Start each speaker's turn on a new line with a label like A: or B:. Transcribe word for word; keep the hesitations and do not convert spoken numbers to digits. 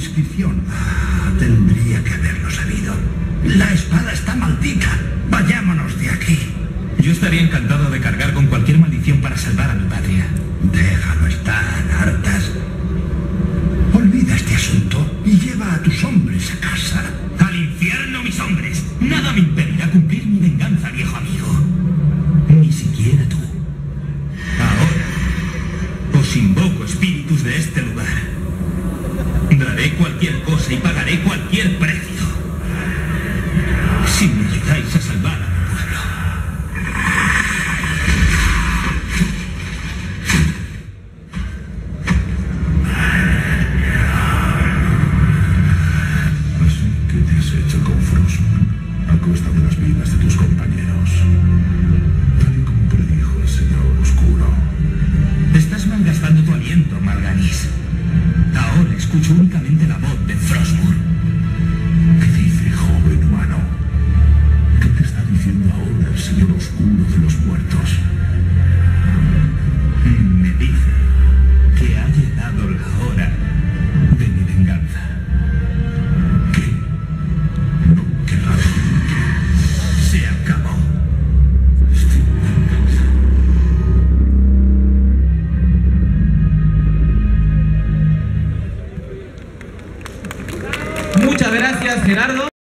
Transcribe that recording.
A: inscripción. Tendría que haberlo sabido. La espada está maldita. Vayámonos de aquí.
B: Yo estaría encantado de cargar con cualquier maldición para salvar a mi patria.
A: Déjalo estar, Arthas. Olvida este asunto y lleva a tus hombres a casa.
B: ¡Al infierno, mis hombres! Nada me impedirá cumplir mi venganza, viejo amigo. Ni siquiera tú. Ahora os invoco, espíritus de este lugar. Daré cualquier cosa y pagaré cualquier precio si me ayudáis a salvar a mi pueblo.
C: Así que te has hecho con Frostmourne a costa de las vidas de tus compañeros, tal y como predijo el Señor Oscuro.
B: Estás malgastando tu aliento, Mal'Ganis. Ahora escucho únicamente la voz de Frostmourne.
C: ¿Qué dice, joven humano? ¿Qué te está diciendo ahora el Señor Oscuro de los muertos?
B: Me dice que ha llegado la hora de mi venganza.
C: ¿Qué? No querrá decir que
B: Se acabó.
C: estoy venganza.
D: Muchas gracias, Gerardo.